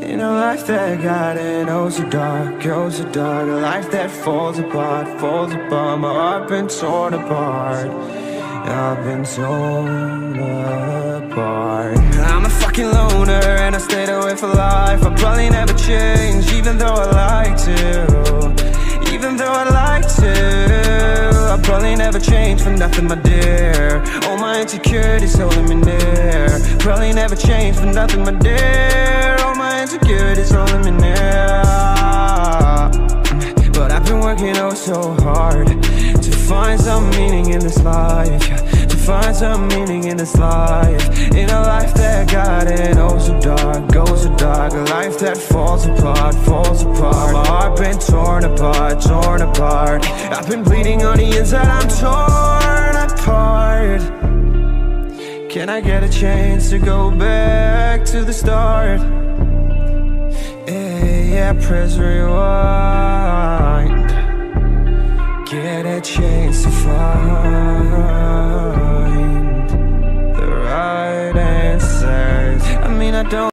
In a life that got it, oh so dark, oh so dark. A life that falls apart, falls apart. My heart been torn apart, I've been torn apart. I'm a fucking loner and I stayed away for life. I'll probably never change, even though I like to. Even though I like to, I'll probably never change for nothing, my dear. All my insecurities holding me near. Probably never change for nothing, my dear. All my insecurities holding me near. But I've been working oh so hard to find some meaning in this life, to find some meaning in this life. In a life that got it oh so dark, oh so dark. A life that falls apart, falls apart. My heart been torn apart, torn apart. I've been bleeding on the inside, I'm torn apart. Can I get a chance to go back to the start? Yeah, press rewind. Get a chance to find the right answers. I mean, I don't